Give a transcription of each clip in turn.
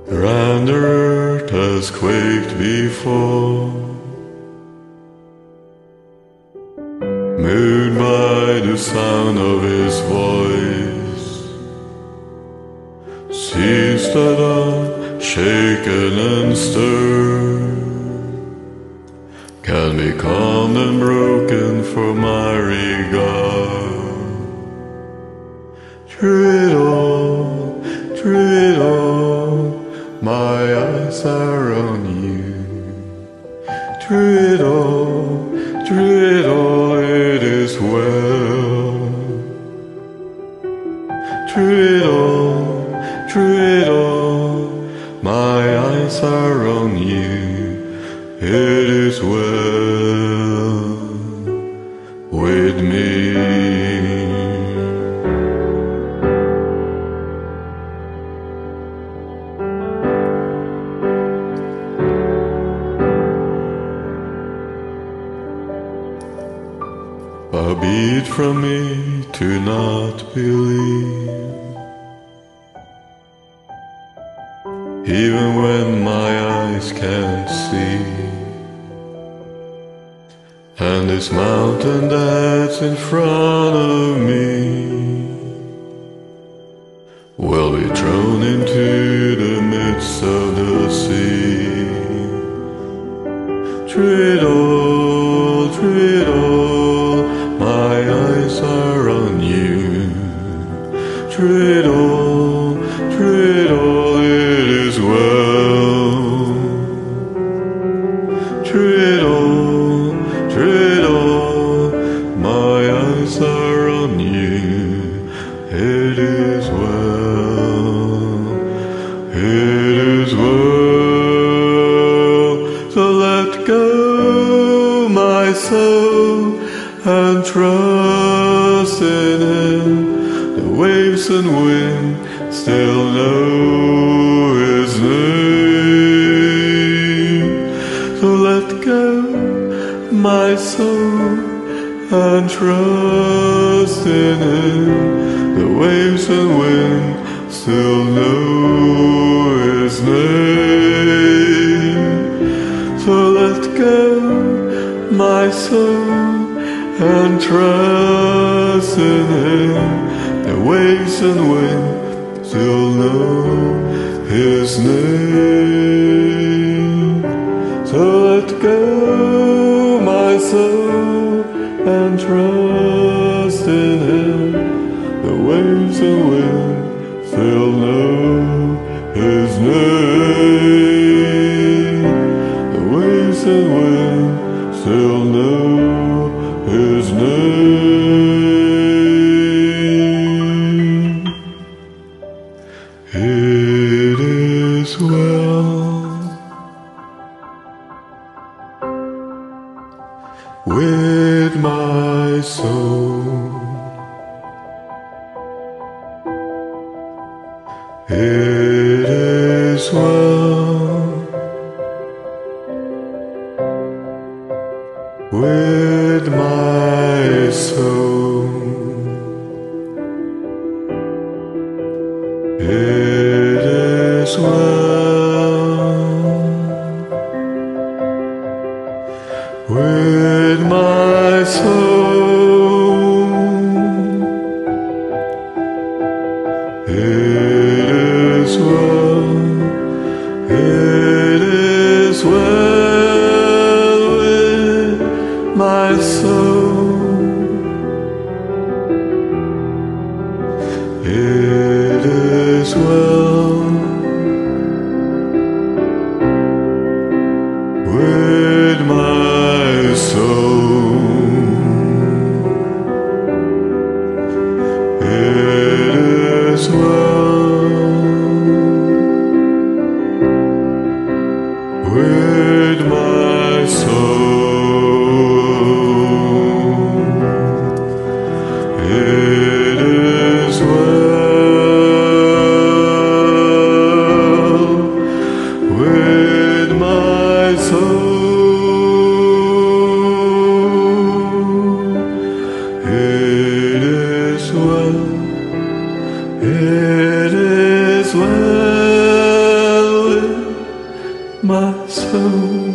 and the earth has quaked before, moved by the sound of his voice. Seas that are shaken and stirred can be calmed and broken for my regard. Through it all, my eyes are on you. Through it all, it is well. Through it all, my eyes are on you. It is well with me. Far be it from me to not believe, even when my eyes can't see. And this mountain that's in front of me will be thrown into the midst of the sea. Through it all, my eyes are on you. Through it all, it is well. Through it all, my eyes are on you. It is well, it is well. So let go, my soul, and trust in Him. The waves and wind still know His name. So let go, my soul, and trust in Him. The waves and wind still know His name. So let go, my soul, and trust in Him. The waves and wind still know His name. So let go, my soul, and trust in Him. The waves and wind still know His name. The waves and wind still know His name. It is well with my soul. It is well with my soul. It is well with my soul. It is well, it is well with my soul. It is well with my soul. It is well with my soul. It is well with my soul. It is well, it is well my soul.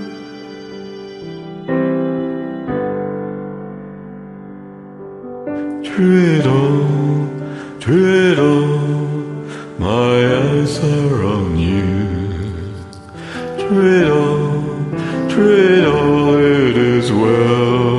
Through it all, my eyes are on you. Through it all, it is well.